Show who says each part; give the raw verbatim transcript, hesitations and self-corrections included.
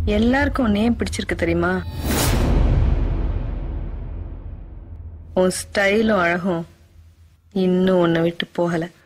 Speaker 1: எல்லாருக்கும் உன்னையே பிடிச்சிருக்கு தெரியுமா? உன் ஸ்டைலும் அழகும் இன்னும் உன்னை விட்டு போகல.